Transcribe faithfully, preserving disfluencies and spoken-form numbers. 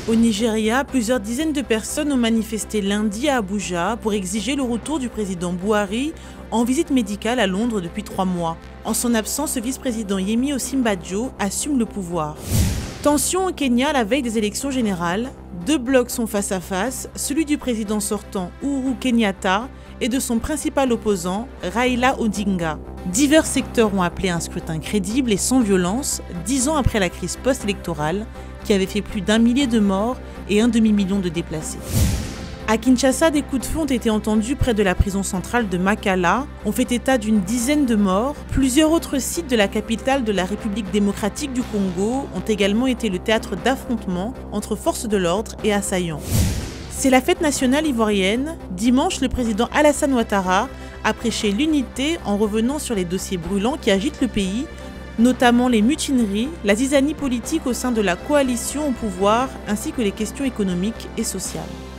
Au Nigeria, plusieurs dizaines de personnes ont manifesté lundi à Abuja pour exiger le retour du président Buhari en visite médicale à Londres depuis trois mois. En son absence, le vice-président Yemi Osinbajo assume le pouvoir. Tension au Kenya à la veille des élections générales. Deux blocs sont face à face, celui du président sortant Uhuru Kenyatta et de son principal opposant Raila Odinga. Divers secteurs ont appelé un scrutin crédible et sans violence, dix ans après la crise post-électorale qui avait fait plus d'un millier de morts et un demi-million de déplacés. À Kinshasa, des coups de feu ont été entendus près de la prison centrale de Makala. On fait état d'une dizaine de morts. Plusieurs autres sites de la capitale de la République démocratique du Congo ont également été le théâtre d'affrontements entre forces de l'ordre et assaillants. C'est la fête nationale ivoirienne. Dimanche, le président Alassane Ouattara a prêché l'unité en revenant sur les dossiers brûlants qui agitent le pays, notamment les mutineries, la zizanie politique au sein de la coalition au pouvoir ainsi que les questions économiques et sociales.